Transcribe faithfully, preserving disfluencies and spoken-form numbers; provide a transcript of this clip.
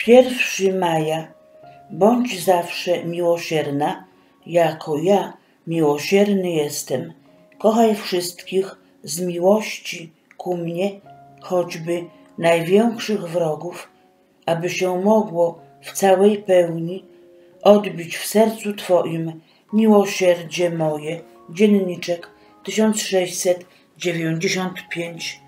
pierwszego maja. Bądź zawsze miłosierna, jako ja miłosierny jestem. Kochaj wszystkich z miłości ku mnie, choćby największych wrogów, aby się mogło w całej pełni odbić w sercu Twoim miłosierdzie moje. Dzienniczek tysiąc sześćset dziewięćdziesiąt pięć